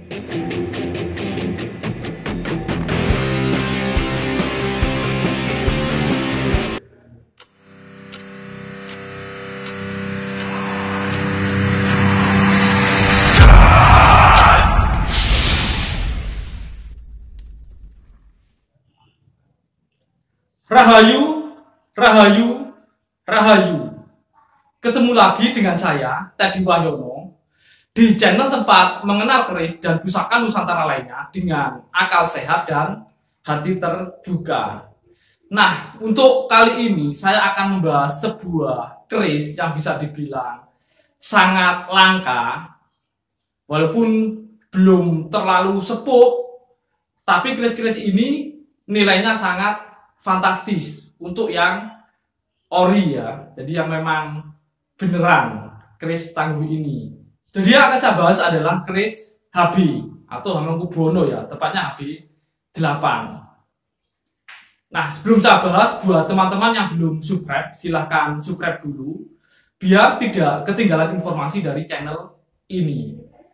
Rahayu, Rahayu, Rahayu. Ketemu lagi dengan saya, Teddy Wahyono, di channel tempat mengenal keris dan pusaka Nusantara lainnya dengan akal sehat dan hati terbuka. Nah, untuk kali ini saya akan membahas sebuah keris yang bisa dibilang sangat langka, walaupun belum terlalu sepuh, tapi keris-keris ini nilainya sangat fantastis untuk yang ori ya, jadi yang memang beneran keris tangguh ini. Jadi yang akan saya bahas adalah keris HB atau Hamengkubuwono ya, tepatnya HB 8. Nah, sebelum saya bahas, buat teman-teman yang belum subscribe, silahkan subscribe dulu biar tidak ketinggalan informasi dari channel ini.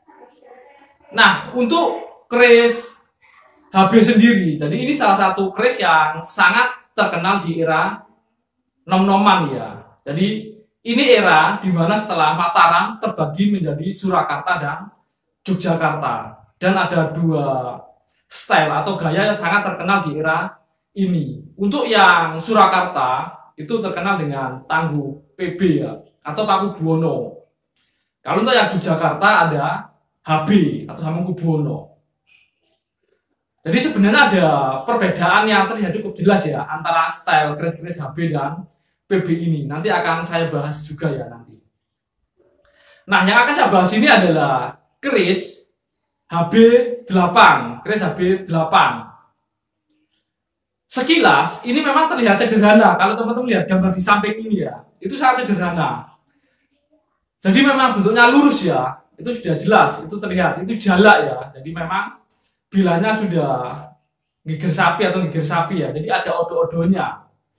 Nah, untuk keris HB sendiri, jadi ini salah satu keris yang sangat terkenal di era nom-noman ya. Jadi ini era dimana setelah Mataram terbagi menjadi Surakarta dan Yogyakarta, dan ada dua style atau gaya yang sangat terkenal di era ini. Untuk yang Surakarta itu terkenal dengan tangguh PB ya, atau Pakubuwono. Kalau untuk yang Yogyakarta ada HB atau Hamengkubuwono. Jadi sebenarnya ada perbedaan yang terlihat cukup jelas ya antara style keris-keris HB dan PB ini. Nanti akan saya bahas juga ya nanti. Nah, yang akan saya bahas ini adalah keris HB 8, keris HB 8. Sekilas ini memang terlihat sederhana. Kalau teman-teman lihat gambar di samping ini ya, itu sangat sederhana. Jadi memang bentuknya lurus ya, itu sudah jelas, itu terlihat, itu jala ya. Jadi memang bilanya sudah gigir sapi atau gigir sapi ya, jadi ada odo-odonya.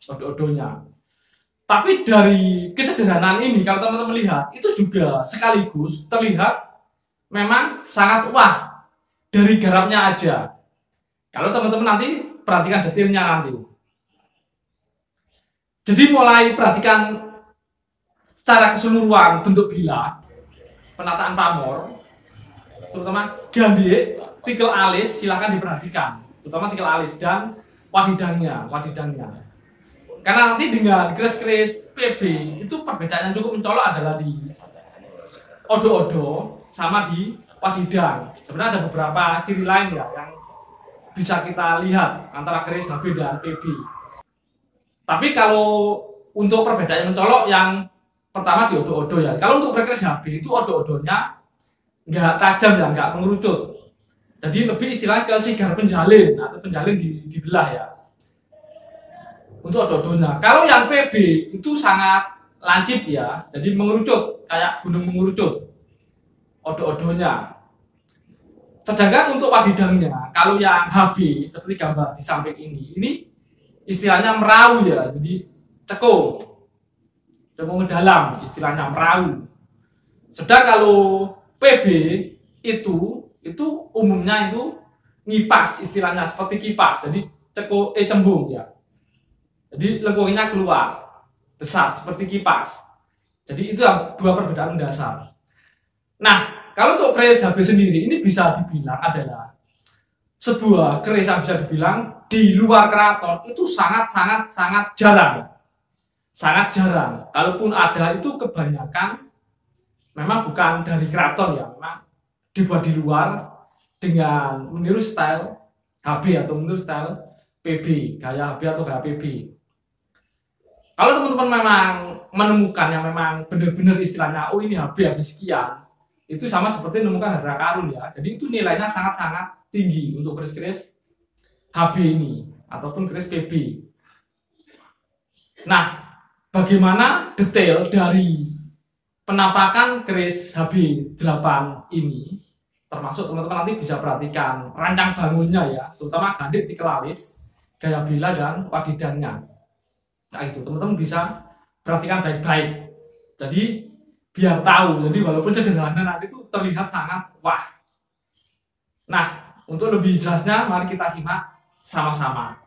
Tapi dari kesederhanaan ini, kalau teman-teman lihat, itu juga sekaligus terlihat memang sangat wah dari garapnya aja. Kalau teman-teman nanti perhatikan detailnya nanti. Jadi mulai perhatikan secara keseluruhan bentuk bila, penataan pamor, terutama gandhi, tikel alis, silahkan diperhatikan, terutama tikel alis dan wadidangnya. Karena nanti dengan keris-keris PB itu perbedaan yang cukup mencolok adalah di odo-odo sama di wadidang. Sebenarnya ada beberapa ciri lain ya yang bisa kita lihat antara keris HB dan PB. Tapi kalau untuk perbedaan yang mencolok, yang pertama di odo-odo ya. Kalau untuk keris HB itu odo-odonya nggak tajam ya, nggak mengerucut. Jadi lebih istilahnya ke sigar penjalin atau penjalin dibelah ya. Untuk odo-odonya. Kalau yang PB itu sangat lancip ya, jadi mengerucut kayak gunung mengerucut odo-odonya. Sedangkan untuk wadidangnya, kalau yang HB seperti gambar di samping ini istilahnya merahu ya, jadi cekung, cekung ke dalam, istilahnya merahu. Sedang kalau PB itu umumnya itu ngipas, istilahnya seperti kipas, jadi cembung ya. Jadi lengkungnya keluar besar seperti kipas. Jadi itu dua perbedaan dasar. Nah, kalau untuk keris HB sendiri ini bisa dibilang adalah sebuah keris yang bisa dibilang di luar keraton itu sangat jarang. Sangat jarang. Kalaupun ada itu kebanyakan memang bukan dari keraton ya, memang dibuat di luar dengan meniru style HB atau meniru style PB, gaya HB atau gaya PB. Kalau teman-teman memang menemukan yang memang benar-benar istilahnya, oh ini HB habis sekian, itu sama seperti menemukan harta karun ya. Jadi itu nilainya sangat tinggi untuk keris-keris HB ini ataupun keris PB. Nah, bagaimana detail dari penampakan keris HB 8 ini, termasuk teman-teman nanti bisa perhatikan rancang bangunnya ya, terutama gandhi tikel alis, gaya bila dan wadidangnya. Nah itu teman-teman bisa perhatikan baik-baik. Jadi biar tahu, jadi walaupun sederhana nanti itu terlihat sangat wah. Nah, untuk lebih jelasnya mari kita simak sama-sama.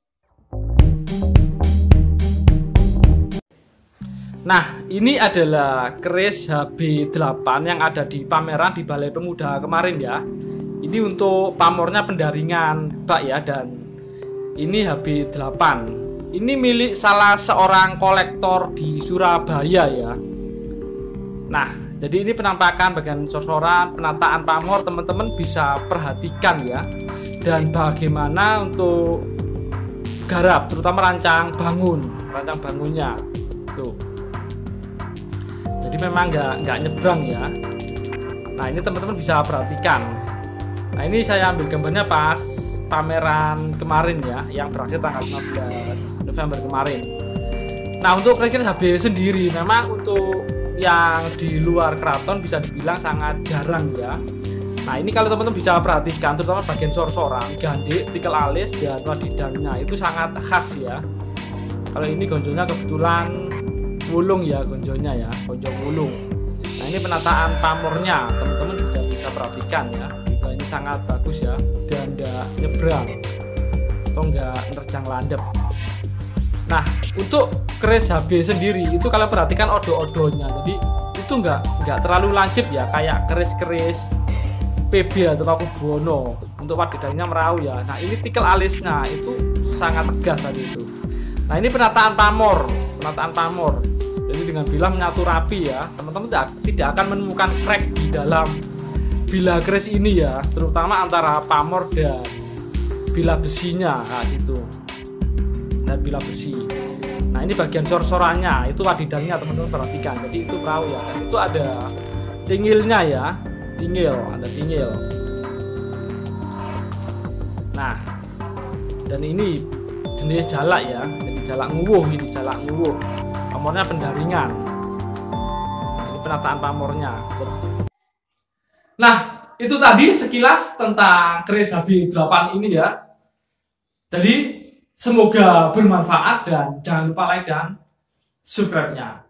Nah, ini adalah keris HB8 yang ada di pameran di Balai Pemuda kemarin ya. Ini untuk pamornya pendaringan, Pak ya, dan ini HB8. Ini milik salah seorang kolektor di Surabaya ya. Nah, jadi ini penampakan bagian sorsoran, penataan pamor, teman-teman bisa perhatikan ya. Dan bagaimana untuk garap, terutama rancang bangunnya. Tuh. Jadi memang nggak nyebrang ya. Nah, ini teman-teman bisa perhatikan. Nah, ini saya ambil gambarnya pas pameran kemarin ya, yang berakhir tanggal 15 November kemarin. Nah, untuk keris HB sendiri memang untuk yang di luar keraton bisa dibilang sangat jarang ya. Nah, ini kalau teman-teman bisa perhatikan, terutama bagian sorsoran, gandik, tikel alis, dan wadidangnya itu sangat khas ya. Kalau ini gonjolnya kebetulan wulung ya, gonjolnya ya, gonjol wulung. Nah, ini penataan pamornya teman-teman juga bisa perhatikan ya, juga ini sangat bagus ya, dan enggak nyebrang atau enggak nerjang landep. Nah, untuk keris HB sendiri itu kalian perhatikan odo-odonya, jadi itu enggak terlalu lancip ya, kayak keris-keris PB atau Paku Buwono. Untuk wadidangnya merau ya. Nah, ini tikel alisnya itu sangat tegas tadi itu. Nah, ini penataan pamor. Jadi dengan bilah menyatu rapi ya, teman-teman tidak akan menemukan crack di dalam bilah keris ini ya, terutama antara pamor dan bilah besinya, nah gitu. Dan bilah besi. Nah, ini bagian sorsorannya, itu wadidangnya teman-teman perhatikan. Jadi itu perahu ya, dan itu ada tingilnya ya, ada tingil. Nah, dan ini jenis jalak ya, jadi jalak nguwuh. Pamornya pendaringan. Ini penataan pamornya. Nah, itu tadi sekilas tentang keris HB8 ini ya. Jadi semoga bermanfaat dan jangan lupa like dan subscribe-nya.